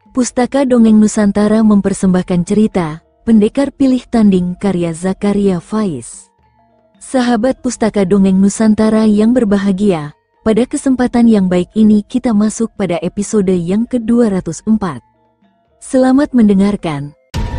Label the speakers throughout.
Speaker 1: Pustaka Dongeng Nusantara mempersembahkan cerita Pendekar Pilih Tanding karya Zakaria Faiz. Sahabat Pustaka Dongeng Nusantara yang berbahagia, pada kesempatan yang baik ini kita masuk pada episode yang ke-204. Selamat mendengarkan.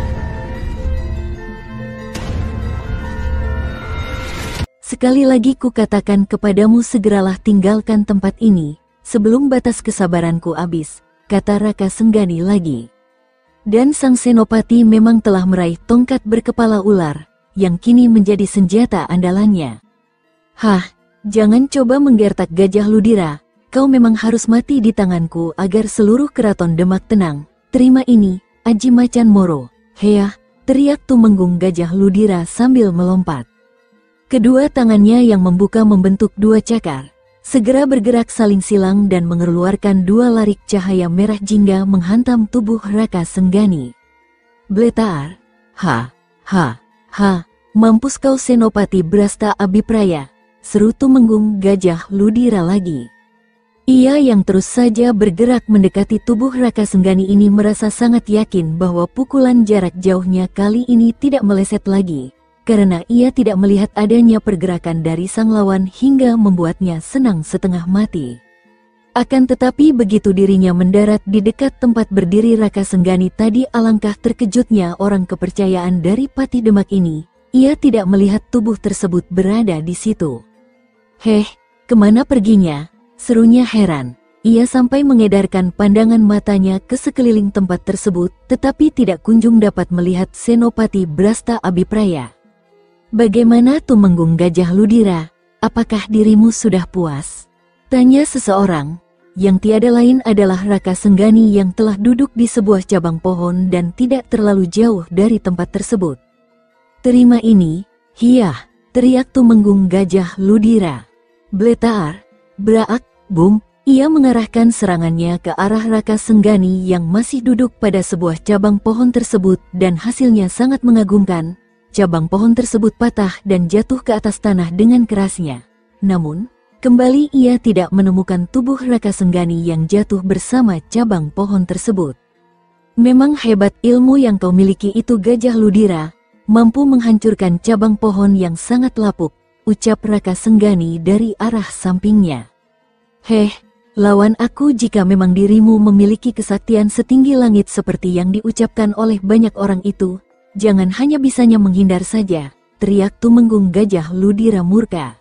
Speaker 1: Sekali lagi kukatakan kepadamu, segeralah tinggalkan tempat ini, sebelum batas kesabaranku habis, kata Raka Senggani lagi. Dan sang senopati memang telah meraih tongkat berkepala ular, yang kini menjadi senjata andalannya. Hah, jangan coba menggertak Gajah Ludira, kau memang harus mati di tanganku agar seluruh keraton Demak tenang. Terima ini, Aji Macan Moro. Heah, teriak Tumenggung Gajah Ludira sambil melompat. Kedua tangannya yang membuka membentuk dua cakar, segera bergerak saling silang dan mengeluarkan dua larik cahaya merah jingga menghantam tubuh Raka Senggani. Bletar. Ha, ha, ha, mampus kau Senopati Brasta Abipraya, seru Tumenggung Gajah Ludira lagi. Ia yang terus saja bergerak mendekati tubuh Raka Senggani ini merasa sangat yakin bahwa pukulan jarak jauhnya kali ini tidak meleset lagi, karena ia tidak melihat adanya pergerakan dari sang lawan hingga membuatnya senang setengah mati. Akan tetapi begitu dirinya mendarat di dekat tempat berdiri Raka Senggani tadi, alangkah terkejutnya orang kepercayaan dari Patih Demak ini. Ia tidak melihat tubuh tersebut berada di situ. Heh, kemana perginya? Serunya heran. Ia sampai mengedarkan pandangan matanya ke sekeliling tempat tersebut, tetapi tidak kunjung dapat melihat Senopati Brasta Abipraya. Bagaimana Tumenggung Gajah Ludira? Apakah dirimu sudah puas? Tanya seseorang, yang tiada lain adalah Raka Senggani yang telah duduk di sebuah cabang pohon dan tidak terlalu jauh dari tempat tersebut. Terima ini, hiyah, teriak Tumenggung Gajah Ludira. Bletar, braak, bum, ia mengarahkan serangannya ke arah Raka Senggani yang masih duduk pada sebuah cabang pohon tersebut dan hasilnya sangat mengagumkan. Cabang pohon tersebut patah dan jatuh ke atas tanah dengan kerasnya. Namun, kembali ia tidak menemukan tubuh Raka Senggani yang jatuh bersama cabang pohon tersebut. Memang hebat ilmu yang kau miliki itu Gajah Ludira, mampu menghancurkan cabang pohon yang sangat lapuk, ucap Raka Senggani dari arah sampingnya. Heh, lawan aku jika memang dirimu memiliki kesaktian setinggi langit seperti yang diucapkan oleh banyak orang itu. Jangan hanya bisanya menghindar saja, teriak Tumenggung Gajah Ludira murka.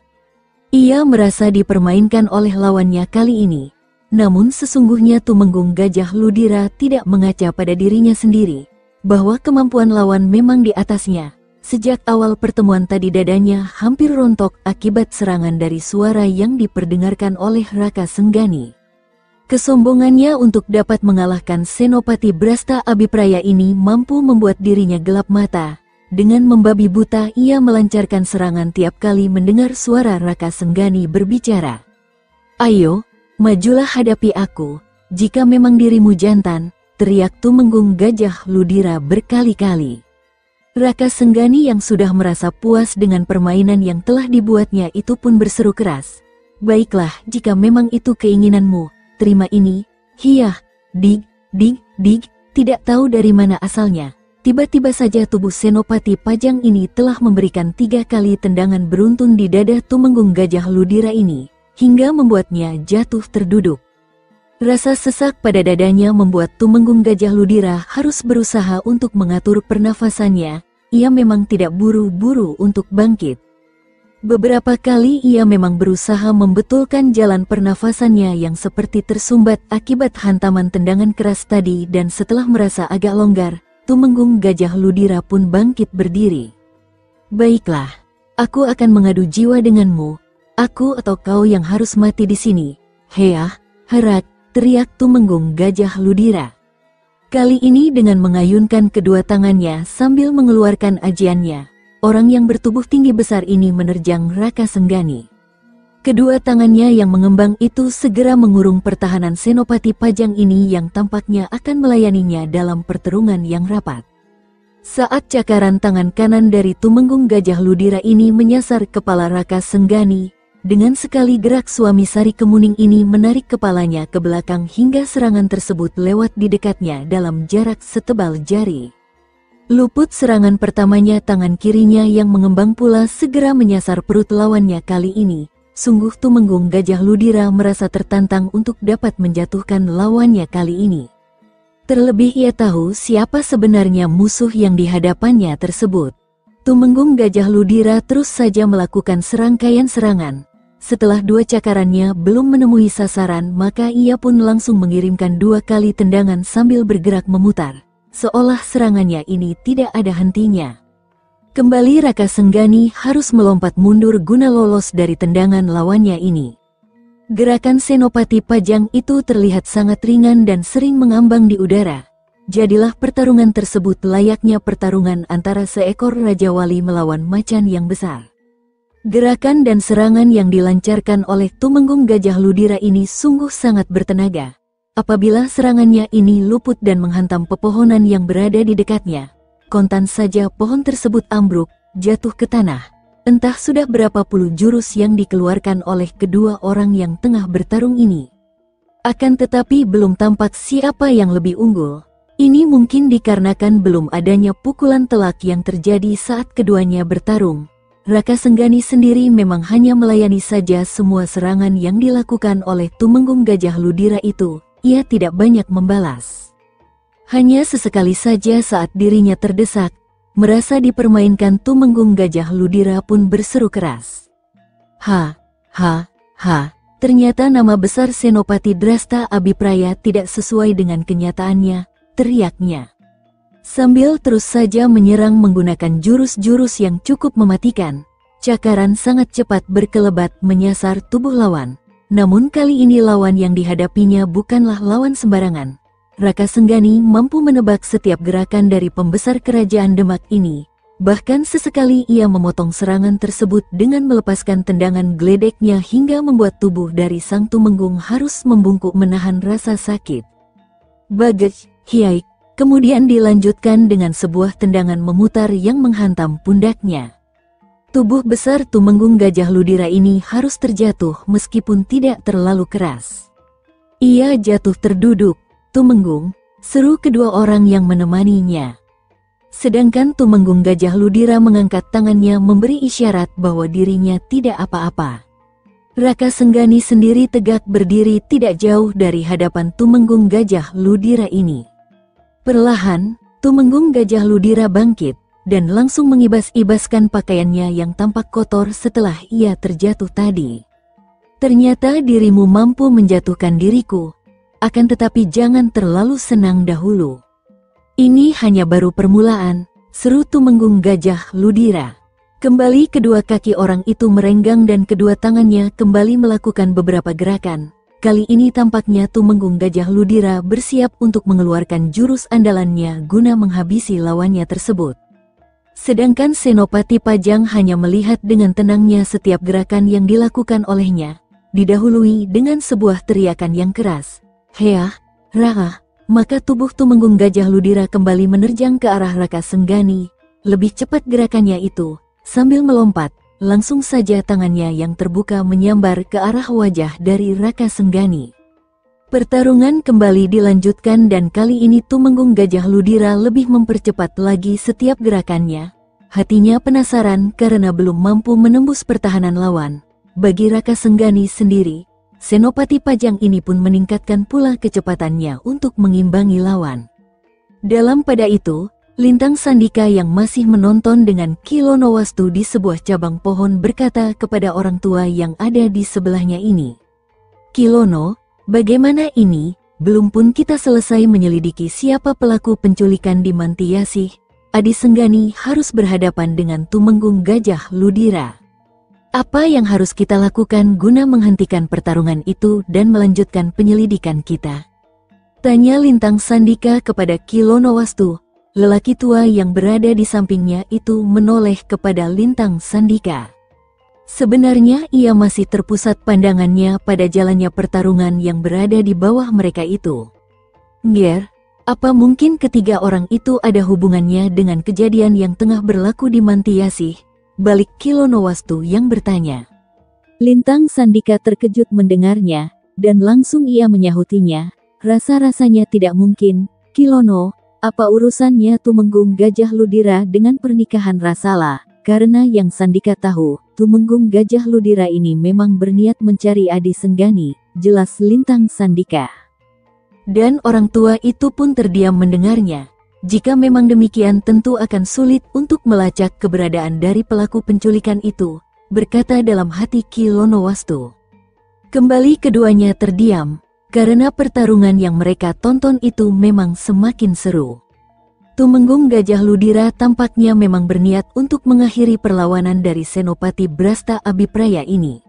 Speaker 1: Ia merasa dipermainkan oleh lawannya kali ini. Namun sesungguhnya Tumenggung Gajah Ludira tidak mengaca pada dirinya sendiri, bahwa kemampuan lawan memang di atasnya. Sejak awal pertemuan tadi dadanya hampir rontok akibat serangan dari suara yang diperdengarkan oleh Raka Senggani. Kesombongannya untuk dapat mengalahkan Senopati Brasta Abipraya ini mampu membuat dirinya gelap mata. Dengan membabi buta ia melancarkan serangan tiap kali mendengar suara Raka Senggani berbicara. Ayo, majulah hadapi aku, jika memang dirimu jantan, teriak Tumenggung Gajah Ludira berkali-kali. Raka Senggani yang sudah merasa puas dengan permainan yang telah dibuatnya itu pun berseru keras. Baiklah, jika memang itu keinginanmu, terima ini, hiyah, dig, dig, dig, tidak tahu dari mana asalnya. Tiba-tiba saja tubuh Senopati Pajang ini telah memberikan 3 kali tendangan beruntun di dada Tumenggung Gajah Ludira ini, hingga membuatnya jatuh terduduk. Rasa sesak pada dadanya membuat Tumenggung Gajah Ludira harus berusaha untuk mengatur pernafasannya. Ia memang tidak buru-buru untuk bangkit. Beberapa kali ia memang berusaha membetulkan jalan pernafasannya yang seperti tersumbat akibat hantaman tendangan keras tadi, dan setelah merasa agak longgar, Tumenggung Gajah Ludira pun bangkit berdiri. Baiklah, aku akan mengadu jiwa denganmu. Aku atau kau yang harus mati di sini. Heah, herak, teriak Tumenggung Gajah Ludira. Kali ini dengan mengayunkan kedua tangannya sambil mengeluarkan ajiannya. Orang yang bertubuh tinggi besar ini menerjang Raka Senggani. Kedua tangannya yang mengembang itu segera mengurung pertahanan Senopati Pajang ini yang tampaknya akan melayaninya dalam pertarungan yang rapat. Saat cakaran tangan kanan dari Tumenggung Gajah Ludira ini menyasar kepala Raka Senggani, Dengan sekali gerak suami Sari Kemuning ini menarik kepalanya ke belakang hingga serangan tersebut lewat di dekatnya dalam jarak setebal jari. Luput serangan pertamanya, tangan kirinya yang mengembang pula segera menyasar perut lawannya kali ini. Sungguh Tumenggung Gajah Ludira merasa tertantang untuk dapat menjatuhkan lawannya kali ini. Terlebih ia tahu siapa sebenarnya musuh yang dihadapannya tersebut. Tumenggung Gajah Ludira terus saja melakukan serangkaian serangan. Setelah dua cakarannya belum menemui sasaran, maka ia pun langsung mengirimkan 2 kali tendangan sambil bergerak memutar, seolah serangannya ini tidak ada hentinya. Kembali Raka Senggani harus melompat mundur guna lolos dari tendangan lawannya ini. Gerakan Senopati Pajang itu terlihat sangat ringan dan sering mengambang di udara. Jadilah pertarungan tersebut layaknya pertarungan antara seekor Raja Wali melawan macan yang besar. Gerakan dan serangan yang dilancarkan oleh Tumenggung Gajah Ludira ini sungguh sangat bertenaga. Apabila serangannya ini luput dan menghantam pepohonan yang berada di dekatnya, kontan saja pohon tersebut ambruk, jatuh ke tanah. Entah sudah berapa puluh jurus yang dikeluarkan oleh kedua orang yang tengah bertarung ini. Akan tetapi belum tampak siapa yang lebih unggul. Ini mungkin dikarenakan belum adanya pukulan telak yang terjadi saat keduanya bertarung. Raka Senggani sendiri memang hanya melayani saja semua serangan yang dilakukan oleh Tumenggung Gajah Ludira itu. Ia tidak banyak membalas. Hanya sesekali saja saat dirinya terdesak, merasa dipermainkan, Tumenggung Gajah Ludira pun berseru keras. Ha, ha, ha. Ternyata nama besar Senopati Drasta Abipraya tidak sesuai dengan kenyataannya, teriaknya. Sambil terus saja menyerang menggunakan jurus-jurus yang cukup mematikan, cakaran sangat cepat berkelebat menyasar tubuh lawan. Namun kali ini lawan yang dihadapinya bukanlah lawan sembarangan. Raka Senggani mampu menebak setiap gerakan dari pembesar kerajaan Demak ini. Bahkan sesekali ia memotong serangan tersebut dengan melepaskan tendangan geledeknya hingga membuat tubuh dari sang Tumenggung harus membungkuk menahan rasa sakit. Bagej, hiaik. Kemudian dilanjutkan dengan sebuah tendangan memutar yang menghantam pundaknya. Tubuh besar Tumenggung Gajah Ludira ini harus terjatuh meskipun tidak terlalu keras. Ia jatuh terduduk. Tumenggung, seru kedua orang yang menemaninya. Sedangkan Tumenggung Gajah Ludira mengangkat tangannya memberi isyarat bahwa dirinya tidak apa-apa. Raka Senggani sendiri tegak berdiri tidak jauh dari hadapan Tumenggung Gajah Ludira ini. Perlahan, Tumenggung Gajah Ludira bangkit, dan langsung mengibas-ibaskan pakaiannya yang tampak kotor setelah ia terjatuh tadi. Ternyata dirimu mampu menjatuhkan diriku, akan tetapi jangan terlalu senang dahulu. Ini hanya baru permulaan, seru Tumenggung Gajah Ludira. Kembali kedua kaki orang itu merenggang dan kedua tangannya kembali melakukan beberapa gerakan. Kali ini tampaknya Tumenggung Gajah Ludira bersiap untuk mengeluarkan jurus andalannya guna menghabisi lawannya tersebut. Sedangkan Senopati Pajang hanya melihat dengan tenangnya setiap gerakan yang dilakukan olehnya, didahului dengan sebuah teriakan yang keras. Heah, Raka, maka tubuh Tumenggung Gajah Ludira kembali menerjang ke arah Raka Senggani. Lebih cepat gerakannya itu, sambil melompat. Langsung saja tangannya yang terbuka menyambar ke arah wajah dari Raka Senggani. Pertarungan kembali dilanjutkan dan kali ini Tumenggung Gajah Ludira lebih mempercepat lagi setiap gerakannya. Hatinya penasaran karena belum mampu menembus pertahanan lawan. Bagi Raka Senggani sendiri, Senopati Pajang ini pun meningkatkan pula kecepatannya untuk mengimbangi lawan. Dalam pada itu, Lintang Sandika yang masih menonton dengan Kilono Wastu di sebuah cabang pohon berkata kepada orang tua yang ada di sebelahnya ini. Kilono, bagaimana ini? Belum pun kita selesai menyelidiki siapa pelaku penculikan di Mantiasih, Adi Senggani harus berhadapan dengan Tumenggung Gajah Ludira. Apa yang harus kita lakukan guna menghentikan pertarungan itu dan melanjutkan penyelidikan kita? Tanya Lintang Sandika kepada Kilono Wastu. Lelaki tua yang berada di sampingnya itu menoleh kepada Lintang Sandika. Sebenarnya ia masih terpusat pandangannya pada jalannya pertarungan yang berada di bawah mereka itu. Nger, apa mungkin ketiga orang itu ada hubungannya dengan kejadian yang tengah berlaku di Mantiasih? Balik Kilono Wastu yang bertanya. Lintang Sandika terkejut mendengarnya, dan langsung ia menyahutinya, rasa-rasanya tidak mungkin, Kilono, apa urusannya Tumenggung Gajah Ludira dengan pernikahan Rasala? Karena yang Sandika tahu, Tumenggung Gajah Ludira ini memang berniat mencari Adi Senggani, jelas Lintang Sandika. Dan orang tua itu pun terdiam mendengarnya. Jika memang demikian tentu akan sulit untuk melacak keberadaan dari pelaku penculikan itu, berkata dalam hati Kilono Wastu. Kembali keduanya terdiam, karena pertarungan yang mereka tonton itu memang semakin seru. Tumenggung Gajah Ludira tampaknya memang berniat untuk mengakhiri perlawanan dari Senopati Brasta Abipraya ini.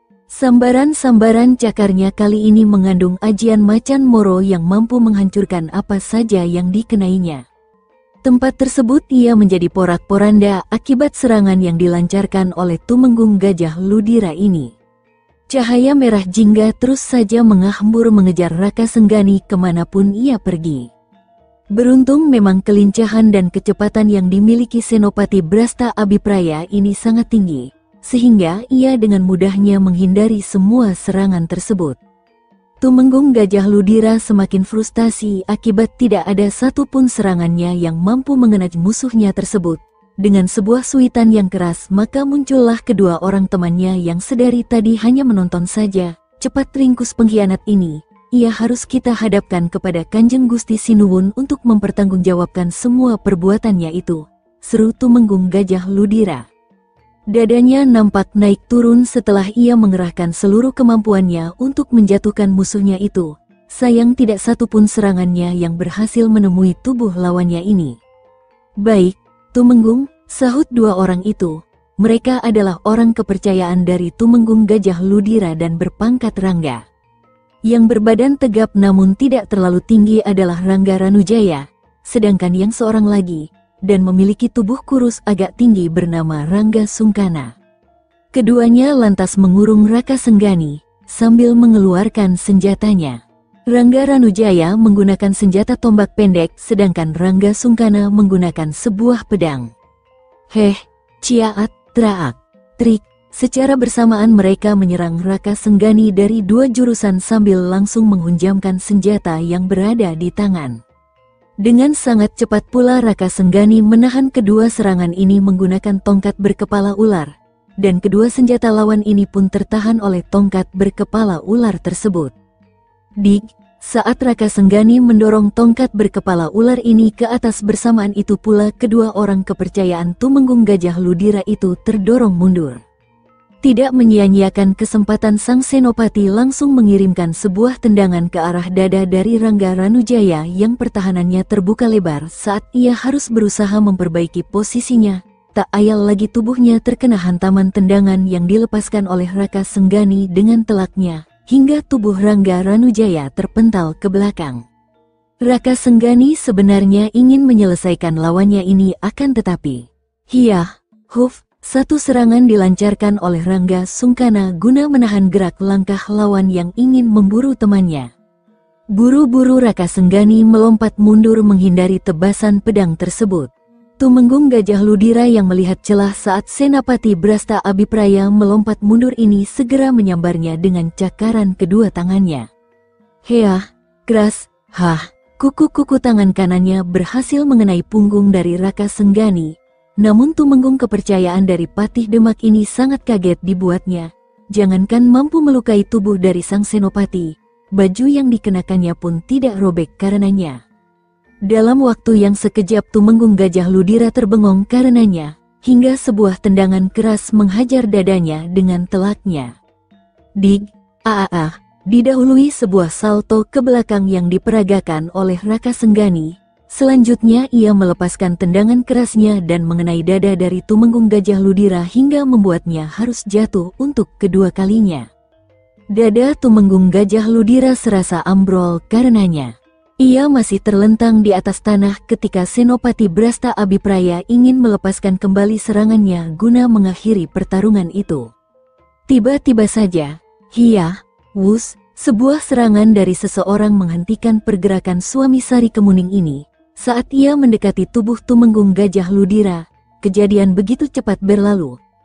Speaker 1: Sambaran-sambaran cakarnya kali ini mengandung ajian macan moro yang mampu menghancurkan apa saja yang dikenainya. Tempat tersebut ia menjadi porak-poranda akibat serangan yang dilancarkan oleh Tumenggung Gajah Ludira ini. Cahaya merah jingga terus saja menghambur mengejar Raka Senggani kemanapun ia pergi. Beruntung memang kelincahan dan kecepatan yang dimiliki Senopati Brasta Abipraya ini sangat tinggi, sehingga ia dengan mudahnya menghindari semua serangan tersebut. Tumenggung Gajah Ludira semakin frustasi akibat tidak ada satupun serangannya yang mampu mengenai musuhnya tersebut. Dengan sebuah suitan yang keras maka muncullah kedua orang temannya yang sedari tadi hanya menonton saja. Cepat ringkus pengkhianat ini, ia harus kita hadapkan kepada Kanjeng Gusti Sinuwun untuk mempertanggungjawabkan semua perbuatannya itu, seru Tumenggung Gajah Ludira. Dadanya nampak naik turun setelah ia mengerahkan seluruh kemampuannya untuk menjatuhkan musuhnya itu. Sayang tidak satupun serangannya yang berhasil menemui tubuh lawannya ini. Baik, Tumenggung, sahut dua orang itu. Mereka adalah orang kepercayaan dari Tumenggung Gajah Ludira dan berpangkat Rangga. Yang berbadan tegap namun tidak terlalu tinggi adalah Rangga Ranujaya, sedangkan yang seorang lagi, dan memiliki tubuh kurus agak tinggi bernama Rangga Sungkana. Keduanya lantas mengurung Raka Senggani, sambil mengeluarkan senjatanya. Rangga Ranujaya menggunakan senjata tombak pendek, sedangkan Rangga Sungkana menggunakan sebuah pedang. Heh, ciaat, traak, trik, secara bersamaan mereka menyerang Raka Senggani dari dua jurusan sambil langsung menghunjamkan senjata yang berada di tangan. Dengan sangat cepat pula Raka Senggani menahan kedua serangan ini menggunakan tongkat berkepala ular, dan kedua senjata lawan ini pun tertahan oleh tongkat berkepala ular tersebut. Dig, saat Raka Senggani mendorong tongkat berkepala ular ini ke atas bersamaan itu pula kedua orang kepercayaan Tumenggung Gajah Ludira itu terdorong mundur. Tidak menyia-nyiakan kesempatan sang senopati langsung mengirimkan sebuah tendangan ke arah dada dari Rangga Ranujaya yang pertahanannya terbuka lebar saat ia harus berusaha memperbaiki posisinya. Tak ayal lagi tubuhnya terkena hantaman tendangan yang dilepaskan oleh Raka Senggani dengan telaknya, hingga tubuh Rangga Ranujaya terpental ke belakang. Raka Senggani sebenarnya ingin menyelesaikan lawannya ini akan tetapi, satu serangan dilancarkan oleh Rangga Sungkana guna menahan gerak langkah lawan yang ingin memburu temannya. Buru-buru Raka Senggani melompat mundur menghindari tebasan pedang tersebut. Tumenggung Gajah Ludira yang melihat celah saat Senapati Brasta Abipraya melompat mundur ini segera menyambarnya dengan cakaran kedua tangannya. Keras, kuku-kuku tangan kanannya berhasil mengenai punggung dari Raka Senggani. Namun Tumenggung kepercayaan dari Patih Demak ini sangat kaget dibuatnya. Jangankan mampu melukai tubuh dari sang senopati, baju yang dikenakannya pun tidak robek karenanya. Dalam waktu yang sekejap Tumenggung Gajah Ludira terbengong karenanya, hingga sebuah tendangan keras menghajar dadanya dengan telaknya. Dig, didahului sebuah salto ke belakang yang diperagakan oleh Raka Senggani. Selanjutnya ia melepaskan tendangan kerasnya dan mengenai dada dari Tumenggung Gajah Ludira hingga membuatnya harus jatuh untuk kedua kalinya. Dada Tumenggung Gajah Ludira serasa ambrol karenanya. Ia masih terlentang di atas tanah ketika Senopati Brasta Abipraya ingin melepaskan kembali serangannya guna mengakhiri pertarungan itu. Tiba-tiba saja, sebuah serangan dari seseorang menghentikan pergerakan suami Sari Kemuning ini. Saat ia mendekati tubuh Tumenggung Gajah Ludira, kejadian begitu cepat berlalu,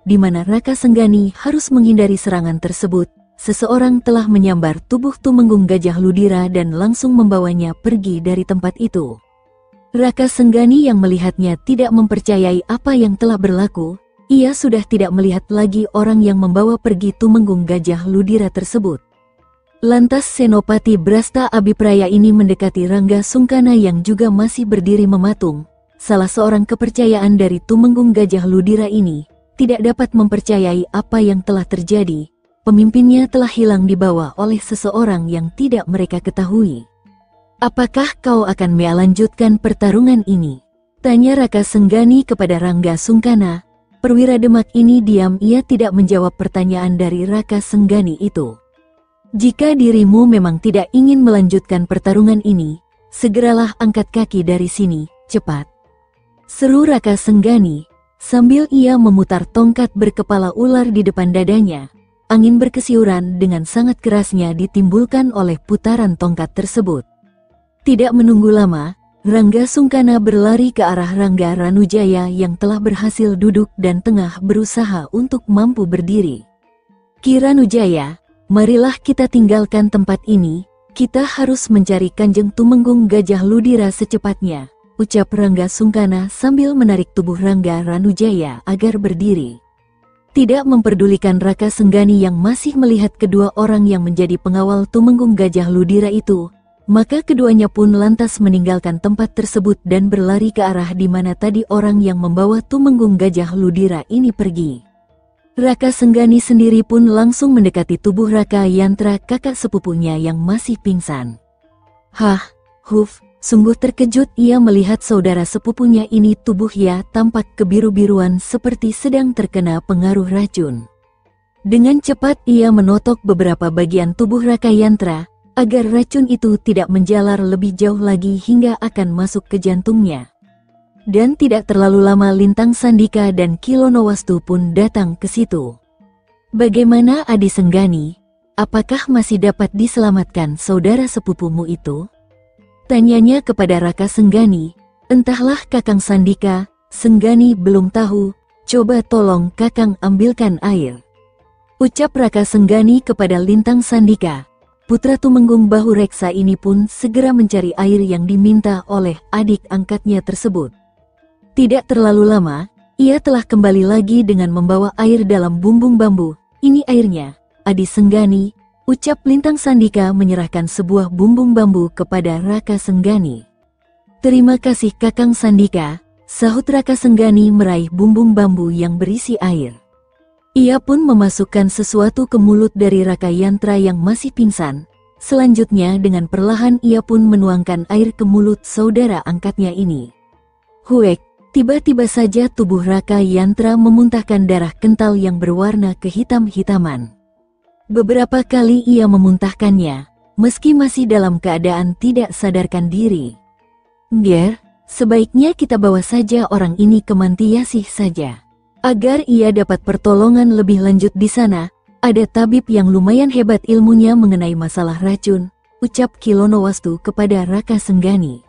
Speaker 1: di mana Raka Senggani harus menghindari serangan tersebut, seseorang telah menyambar tubuh Tumenggung Gajah Ludira dan langsung membawanya pergi dari tempat itu. Raka Senggani yang melihatnya tidak mempercayai apa yang telah berlaku, ia sudah tidak melihat lagi orang yang membawa pergi Tumenggung Gajah Ludira tersebut. Lantas Senopati Brasta Abipraya ini mendekati Rangga Sungkana yang juga masih berdiri mematung. Salah seorang kepercayaan dari Tumenggung Gajah Ludira ini tidak dapat mempercayai apa yang telah terjadi. Pemimpinnya telah hilang dibawa oleh seseorang yang tidak mereka ketahui. Apakah kau akan melanjutkan pertarungan ini? Tanya Raka Senggani kepada Rangga Sungkana. Perwira Demak ini diam, ia tidak menjawab pertanyaan dari Raka Senggani itu. Jika dirimu memang tidak ingin melanjutkan pertarungan ini, segeralah angkat kaki dari sini, cepat. Seru Raka Senggani. Sambil ia memutar tongkat berkepala ular di depan dadanya, angin berkesiuran dengan sangat kerasnya ditimbulkan oleh putaran tongkat tersebut. Tidak menunggu lama, Rangga Sungkana berlari ke arah Rangga Ranujaya yang telah berhasil duduk dan tengah berusaha untuk mampu berdiri. Ki Ranujaya, marilah kita tinggalkan tempat ini, kita harus mencari Kanjeng Tumenggung Gajah Ludira secepatnya, ucap Rangga Sungkana sambil menarik tubuh Rangga Ranujaya agar berdiri. Tidak memperdulikan Raka Senggani yang masih melihat kedua orang yang menjadi pengawal Tumenggung Gajah Ludira itu, maka keduanya pun lantas meninggalkan tempat tersebut dan berlari ke arah di mana tadi orang yang membawa Tumenggung Gajah Ludira ini pergi. Raka Senggani sendiri pun langsung mendekati tubuh Raka Yantra, kakak sepupunya yang masih pingsan. Sungguh terkejut ia melihat saudara sepupunya ini tubuhnya tampak kebiru-biruan seperti sedang terkena pengaruh racun. Dengan cepat ia menotok beberapa bagian tubuh Raka Yantra, agar racun itu tidak menjalar lebih jauh lagi hingga akan masuk ke jantungnya. Dan tidak terlalu lama Lintang Sandika dan Kilonowastu pun datang ke situ. Bagaimana Adi Senggani? Apakah masih dapat diselamatkan saudara sepupumu itu? Tanyanya kepada Raka Senggani. Entahlah Kakang Sandika, Senggani belum tahu, coba tolong Kakang ambilkan air. Ucap Raka Senggani kepada Lintang Sandika. Putra Tumenggung Bahu Reksa ini pun segera mencari air yang diminta oleh adik angkatnya tersebut. Tidak terlalu lama, ia telah kembali lagi dengan membawa air dalam bumbung bambu. Ini airnya, Adi Senggani, ucap Lintang Sandika menyerahkan sebuah bumbung bambu kepada Raka Senggani. Terima kasih Kakang Sandika, sahut Raka Senggani meraih bumbung bambu yang berisi air. Ia pun memasukkan sesuatu ke mulut dari Raka Yantra yang masih pingsan. Selanjutnya dengan perlahan ia pun menuangkan air ke mulut saudara angkatnya ini. Huek, tiba-tiba saja tubuh Raka Yantra memuntahkan darah kental yang berwarna kehitam-hitaman. Beberapa kali ia memuntahkannya, meski masih dalam keadaan tidak sadarkan diri. Ger, sebaiknya kita bawa saja orang ini ke Mantiasih saja. Agar ia dapat pertolongan lebih lanjut di sana, ada tabib yang lumayan hebat ilmunya mengenai masalah racun, ucap Kilonowastu kepada Raka Senggani.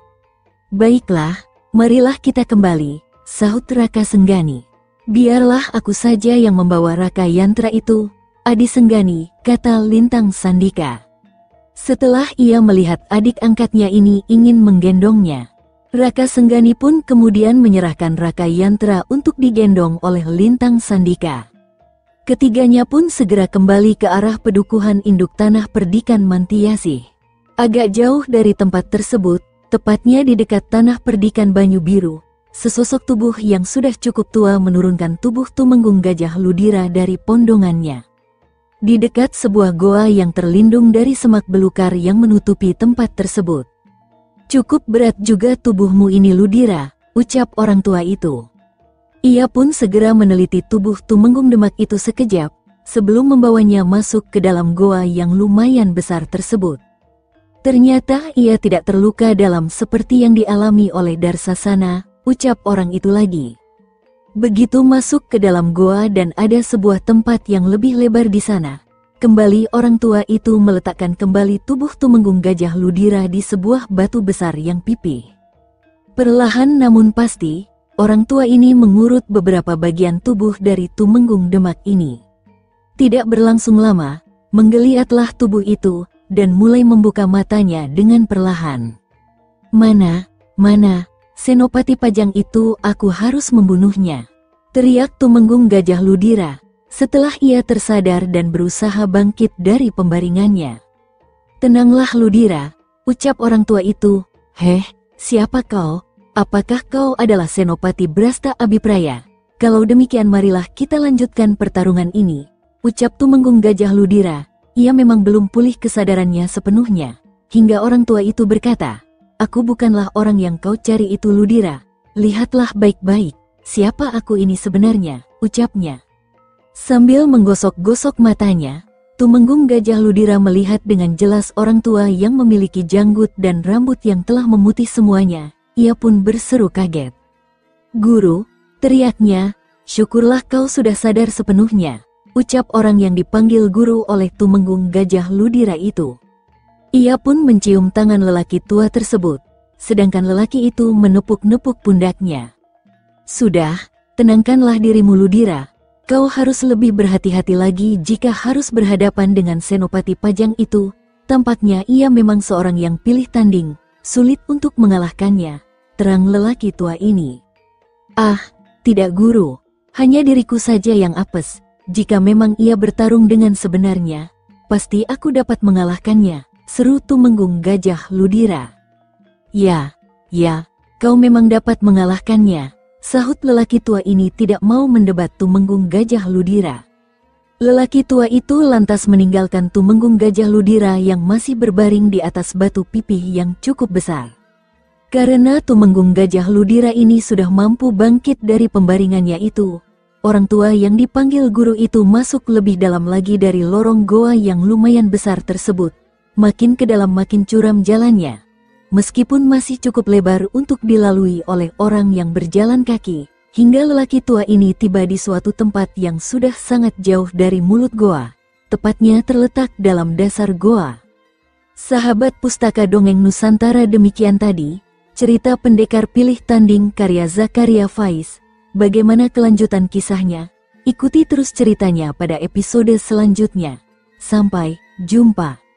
Speaker 1: Baiklah, marilah kita kembali, sahut Raka Senggani. Biarlah aku saja yang membawa Raka Yantra itu, Adi Senggani, kata Lintang Sandika. Setelah ia melihat adik angkatnya ini ingin menggendongnya, Raka Senggani pun kemudian menyerahkan Raka Yantra untuk digendong oleh Lintang Sandika. Ketiganya pun segera kembali ke arah pedukuhan induk tanah perdikan Mantiasih. Agak jauh dari tempat tersebut, tepatnya di dekat tanah perdikan Banyu Biru, sesosok tubuh yang sudah cukup tua menurunkan tubuh Tumenggung Gajah Ludira dari pondongannya. Di dekat sebuah goa yang terlindung dari semak belukar yang menutupi tempat tersebut. Cukup berat juga tubuhmu ini Ludira, ucap orang tua itu. Ia pun segera meneliti tubuh Tumenggung Demak itu sekejap, sebelum membawanya masuk ke dalam goa yang lumayan besar tersebut. Ternyata ia tidak terluka dalam seperti yang dialami oleh Darsasana, ucap orang itu lagi. Begitu masuk ke dalam goa dan ada sebuah tempat yang lebih lebar di sana, kembali orang tua itu meletakkan kembali tubuh Tumenggung Gajah Ludira di sebuah batu besar yang pipih. Perlahan namun pasti, orang tua ini mengurut beberapa bagian tubuh dari Tumenggung Demak ini. Tidak berlangsung lama, menggeliatlah tubuh itu, dan mulai membuka matanya dengan perlahan. Mana, Senopati Pajang itu, aku harus membunuhnya, teriak Tumenggung Gajah Ludira, setelah ia tersadar dan berusaha bangkit dari pembaringannya. Tenanglah Ludira, ucap orang tua itu. Heh, siapa kau? Apakah kau adalah Senopati Brasta Abipraya? Kalau demikian marilah kita lanjutkan pertarungan ini, ucap Tumenggung Gajah Ludira. Ia memang belum pulih kesadarannya sepenuhnya, hingga orang tua itu berkata, aku bukanlah orang yang kau cari itu Ludira. Lihatlah baik-baik, siapa aku ini sebenarnya, ucapnya. Sambil menggosok-gosok matanya, Tumenggung Gajah Ludira melihat dengan jelas orang tua yang memiliki janggut dan rambut yang telah memutih semuanya. Ia pun berseru kaget. Guru, teriaknya, syukurlah kau sudah sadar sepenuhnya, ucap orang yang dipanggil guru oleh Tumenggung Gajah Ludira itu. Ia pun mencium tangan lelaki tua tersebut, sedangkan lelaki itu menepuk-nepuk pundaknya. Sudah, tenangkanlah dirimu Ludira. Kau harus lebih berhati-hati lagi jika harus berhadapan dengan Senopati Pajang itu. Tampaknya ia memang seorang yang pilih tanding, sulit untuk mengalahkannya, terang lelaki tua ini. Ah, tidak guru, hanya diriku saja yang apes. Jika memang ia bertarung dengan sebenarnya, pasti aku dapat mengalahkannya, seru Tumenggung Gajah Ludira. Ya, kau memang dapat mengalahkannya, sahut lelaki tua ini tidak mau mendebat Tumenggung Gajah Ludira. Lelaki tua itu lantas meninggalkan Tumenggung Gajah Ludira yang masih berbaring di atas batu pipih yang cukup besar. Karena Tumenggung Gajah Ludira ini sudah mampu bangkit dari pembaringannya itu, orang tua yang dipanggil guru itu masuk lebih dalam lagi dari lorong goa yang lumayan besar tersebut. Makin ke dalam makin curam jalannya. Meskipun masih cukup lebar untuk dilalui oleh orang yang berjalan kaki, hingga lelaki tua ini tiba di suatu tempat yang sudah sangat jauh dari mulut goa, tepatnya terletak dalam dasar goa. Sahabat Pustaka Dongeng Nusantara, demikian tadi cerita Pendekar Pilih Tanding karya Zakaria Faiz. Bagaimana kelanjutan kisahnya? Ikuti terus ceritanya pada episode selanjutnya. Sampai jumpa.